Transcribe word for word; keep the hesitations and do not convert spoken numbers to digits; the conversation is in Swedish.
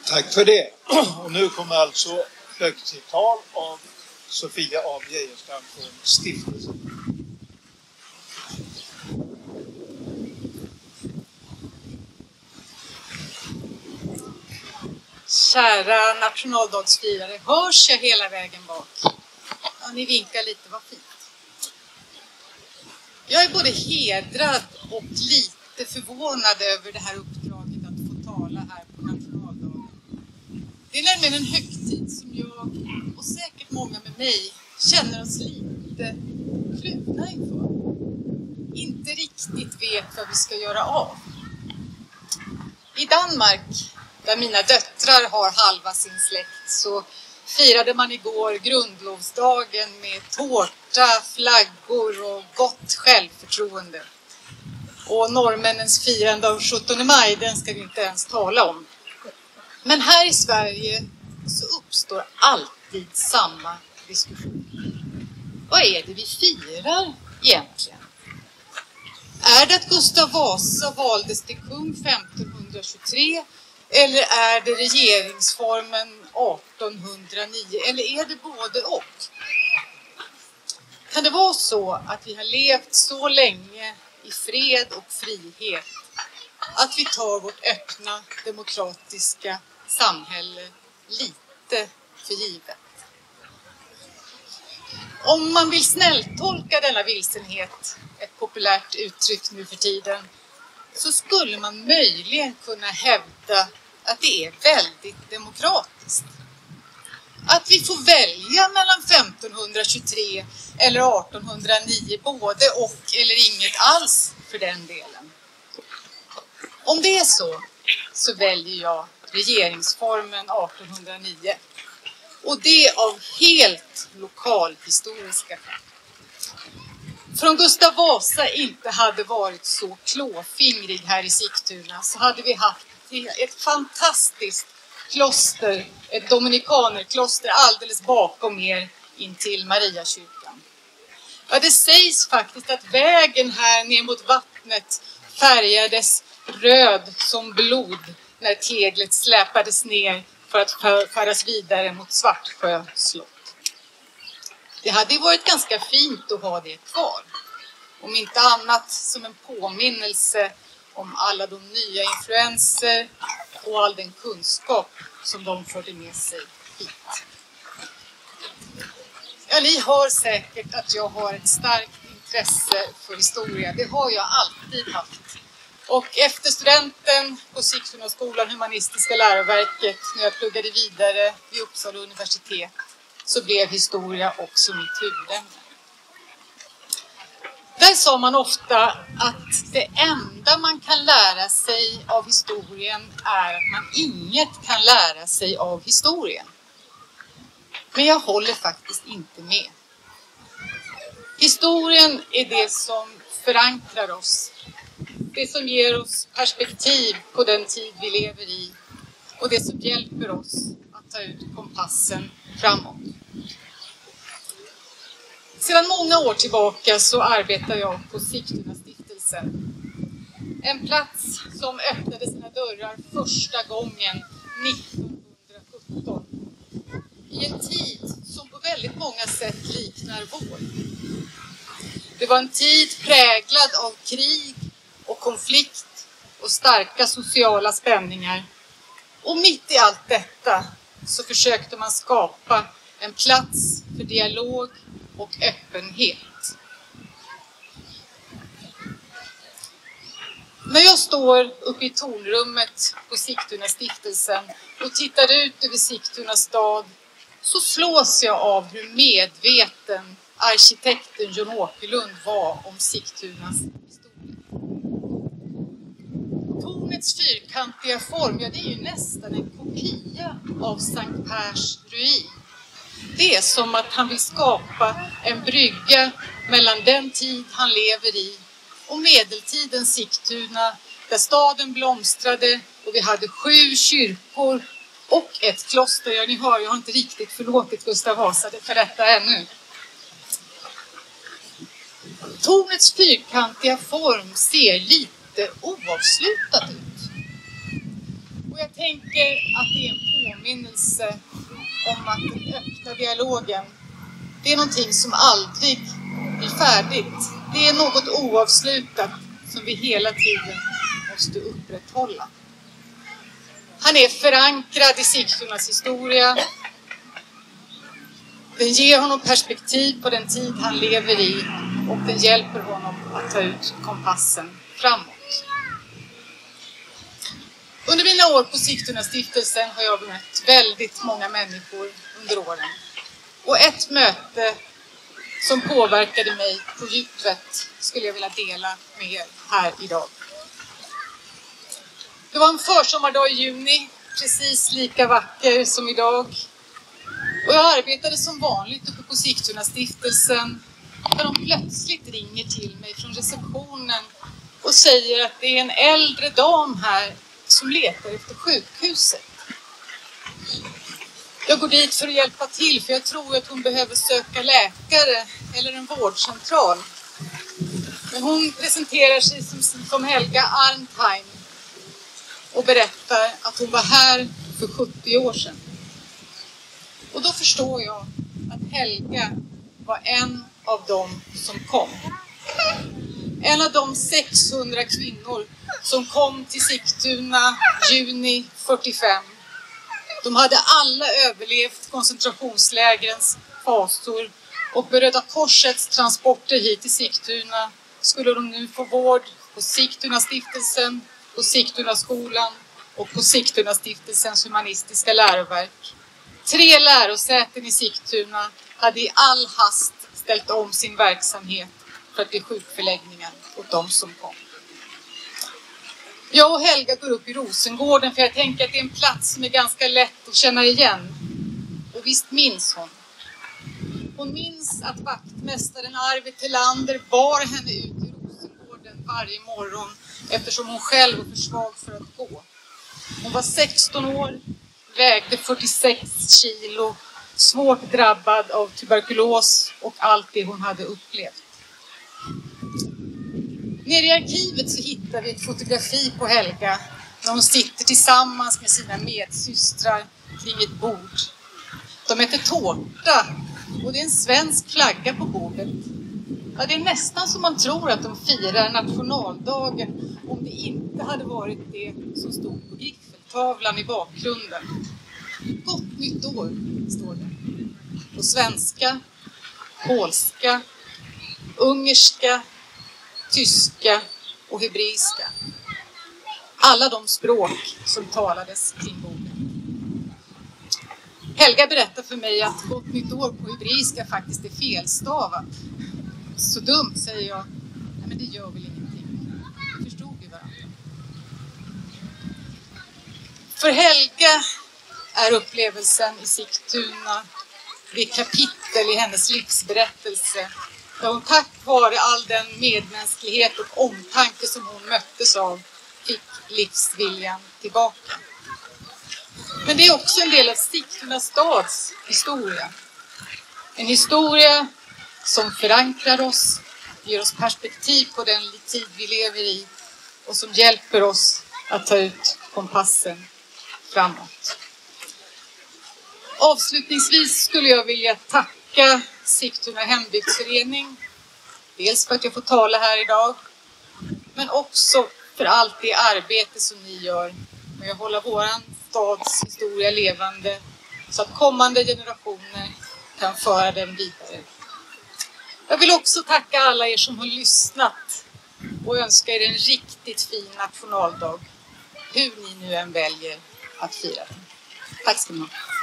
Tack för det. Och nu kommer alltså högtidstal av Sofia A. Geijerstam från stiftelsen. Kära nationaldagsfirare, hörs jag hela vägen bak? Ja, ni vinkar lite, vad fint. Jag är både hedrad och lite förvånad över det här uppdraget att få tala här på nationaldagen. Det är nämligen en högtid som jag och säkert många med mig känner oss lite kluvna inför. Inte riktigt vet vad vi ska göra av. I Danmark, där mina döttrar har halva sin släkt, så firade man igår grundlovsdagen med tårta, flaggor och gott självförtroende. Och norrmännens firande av sjuttonde maj, den ska vi inte ens tala om. Men här i Sverige så uppstår alltid samma diskussion. Vad är det vi firar egentligen? Är det att Gustav Vasa valdes till kung femtonhundratjugotre? Eller är det regeringsformen artonhundranio? Eller är det både och? Kan det vara så att vi har levt så länge i fred och frihet att vi tar vårt öppna demokratiska samhälle lite för givet? Om man vill snälltolka denna vilsenhet, ett populärt uttryck nu för tiden, så skulle man möjligen kunna hävda att det är väldigt demokratiskt. Att vi får välja mellan femtonhundratjugotre eller artonhundranio, både och eller inget alls för den delen. Om det är så, så väljer jag regeringsformen artonhundranio. Och det av helt lokalhistoriska skäl. Från Gustav Vasa inte hade varit så klåfingrig här i Sigtuna så hade vi haft ett fantastiskt kloster, ett dominikanerkloster alldeles bakom er in till Mariakyrkan. Ja, det sägs faktiskt att vägen här ner mot vattnet färgades röd som blod när teglet släpades ner för att föras vidare mot Svartsjö slott. Det hade ju varit ganska fint att ha det kvar. Om inte annat som en påminnelse om alla de nya influenser och all den kunskap som de förde med sig hit. Ja, ni hör säkert att jag har ett starkt intresse för historia. Det har jag alltid haft. Och efter studenten på Sigtunaskolan, humanistiska läroverket, när jag pluggade vidare vid Uppsala universitet, så blev historia också mitt huvudämne. Där sa man ofta att det enda man kan lära sig av historien är att man inget kan lära sig av historien. Men jag håller faktiskt inte med. Historien är det som förankrar oss. Det som ger oss perspektiv på den tid vi lever i. Och det som hjälper oss att ta ut kompassen framåt. Sedan många år tillbaka så arbetar jag på Sigtuna stiftelsen. En plats som öppnade sina dörrar första gången nittonhundrasjutton. I en tid som på väldigt många sätt liknar vår. Det var en tid präglad av krig och konflikt och starka sociala spänningar. Och mitt i allt detta så försökte man skapa en plats för dialog och öppenhet. När jag står uppe i tornrummet på Sigtuna stiftelsen och tittar ut över Sigtuna stad så slås jag av hur medveten arkitekten John Åkerlund var om Sigtunas historia. Tornets fyrkantiga form, ja, det är ju nästan en kopia av Sankt Pers ruin. Det är som att han vill skapa en brygga mellan den tid han lever i och medeltidens Sigtuna, där staden blomstrade och vi hade sju kyrkor och ett kloster. Ja, ni hör, jag har inte riktigt förlåtit Gustav Vasa för detta ännu. Tornets fyrkantiga form ser lite oavslutad ut. Och jag tänker tänker att det är en påminnelse om att den öppna dialogen, det är någonting som aldrig blir färdigt. Det är något oavslutat som vi hela tiden måste upprätthålla. Han är förankrad i Sigtunas historia. Den ger honom perspektiv på den tid han lever i och den hjälper honom att ta ut kompassen framåt. Under mina år på Sigtunastiftelsen har jag mött väldigt många människor under åren. Och ett möte som påverkade mig på djupet skulle jag vilja dela med er här idag. Det var en försommardag i juni, precis lika vacker som idag. Och jag arbetade som vanligt uppe på Sigtunastiftelsen när de plötsligt ringer till mig från receptionen och säger att det är en äldre dam här som letar efter sjukhuset. Jag går dit för att hjälpa till för jag tror att hon behöver söka läkare eller en vårdcentral. Men hon presenterar sig som, som Helga Arntheim och berättar att hon var här för sjuttio år sedan. Och då förstår jag att Helga var en av dem som kom. En av de sexhundra kvinnor som kom till Sigtuna juni fyrtiofem. De hade alla överlevt koncentrationslägrens fasor och med Röda Korsets transporter hit till Sigtuna skulle de nu få vård på Sigtunastiftelsen, på Sigtunaskolan och på Sigtunastiftelsens humanistiska läroverk. Tre lärosäten i Sigtuna hade i all hast ställt om sin verksamhet för att bli sjukförläggningar åt de som kom. Jag och Helga går upp i Rosengården för jag tänker att det är en plats som är ganska lätt att känna igen. Och visst minns hon. Hon minns att vaktmästaren Arvid Tillander bar henne ut i Rosengården varje morgon eftersom hon själv var för svag för att gå. Hon var sexton år, vägde fyrtiosex kilo, svårt drabbad av tuberkulos och allt det hon hade upplevt. Nere i arkivet så hittar vi ett fotografi på Helga när hon sitter tillsammans med sina medsystrar kring ett bord. De äter tårta och det är en svensk flagga på bordet. Ja, det är nästan som man tror att de firar nationaldagen om det inte hade varit det som stod på griffeltavlan i bakgrunden. Gott nytt år, står det. På svenska, polska, ungerska, tyska och hebreiska. Alla de språk som talades kring bordet. Helga berättar för mig att gott nytt år på hebreiska faktiskt är felstavat. Så dumt, säger jag. Nej, men det gör väl ingenting. Vi förstod ju varandra. För Helga är upplevelsen i Sigtuna det kapitel i hennes livsberättelse där hon tack vare all den medmänsklighet och omtanke som hon möttes av fick livsviljan tillbaka. Men det är också en del av Sigtuna stads historia. En historia som förankrar oss, ger oss perspektiv på den tid vi lever i och som hjälper oss att ta ut kompassen framåt. Avslutningsvis skulle jag vilja tacka Sigtuna hembygdsförening, dels för att jag får tala här idag, men också för allt det arbete som ni gör med att hålla våran stads historia levande så att kommande generationer kan föra den vidare. Jag vill också tacka alla er som har lyssnat och önska er en riktigt fin nationaldag, hur ni nu än väljer att fira den. Tack ska ni ha.